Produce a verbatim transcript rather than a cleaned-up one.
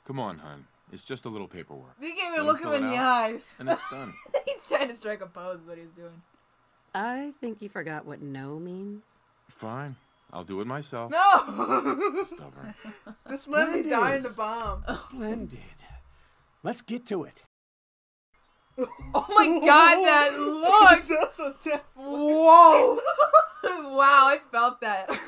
Come on, hon. It's just a little paperwork. You can't even look him in the eyes. And it's done. He's trying to strike a pose, is what he's doing. I think you forgot what no means. Fine. I'll do it myself. No! Stubborn. This man is dying to bomb. Splendid. Let's get to it. Oh my god, that look! Whoa! Wow, I felt that.